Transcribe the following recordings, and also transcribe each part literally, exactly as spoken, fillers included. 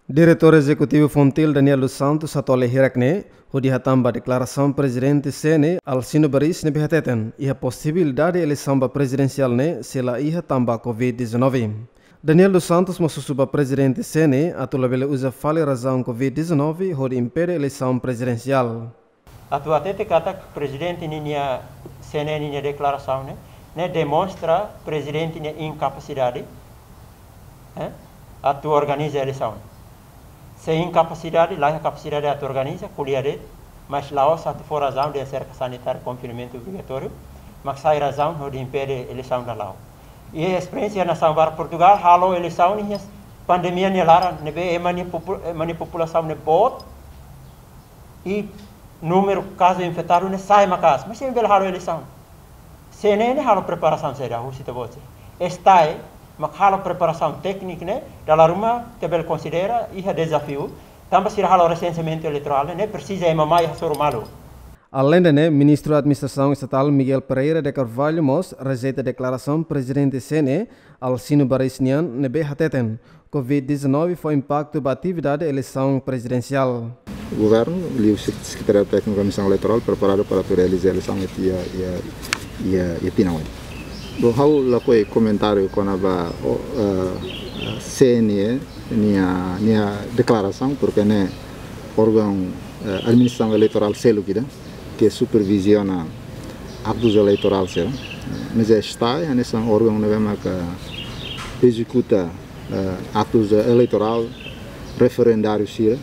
Diretor Executivo Fontil Daniel dos Santos atole hirakne hodi hatamba declaração presidente Sene Alcino Baris ne bihateten iha possibilidade eleição presidencial ne sela iha tamba covid dezenove. Daniel dos Santos mosusuba presidente Sene atolabele usa fale razão covid dezenove hodi impede eleição presidencial. Atualmente kata presidente ninia Sene ninia declaração ne ne demonstra presidente ninia incapacidade eh atu organiza eleição. Sem incapacidade, lá a capacidade de organizar, colher, mas lá se for razão de cerca sanitária, confinamento obrigatório, mas sai razão de impedir a eleição da lá. E a experiência na São Portugal, halo eleição, e pandemia ne lara, ne be manipulação ne bot, e número caso infectado ne sai macas, mas sempre halo eleição. Se nem halo preparação seria, o cita você. Está mas halo preparação técnica, né? Da rumah tebel considera iha desafio, também se halo recenseamento eleitoral, né? Precisa é mamãe hasor malo. Além de né, ministro da Administração Estatal Miguel Pereira de Carvalho mos rejeita a declaração presidente Sene Alcino Barisnian nebe hateten. covid dezenove foi impacto da atividade da eleição presidencial. O governo e o secretário técnico da Comissão Eleitoral preparado para realizar a eleição e e e e tinau. Do hau lakoi comentário com a C N E nia nia declaração porque né órgão administração eleitoral selo que supervisiona atos eleitorais será mas está nesse órgão né que executa atos eleitoral referendário sira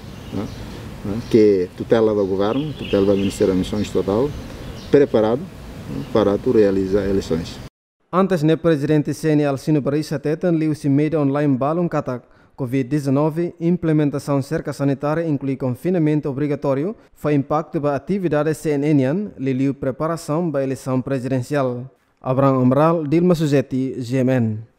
que tutela do governo tutela do Ministério da Missão Estatal preparado para realizar eleições. Antes ne presidente Sene Alcino Baris atetan liu-se media online balon katak covid dezenove implementação cerca sanitária inclui confinamento obrigatório foi impacto da atividade C N N li liu preparação da eleição presidencial. Abraham Amral, Dilma Suzeti, G M N.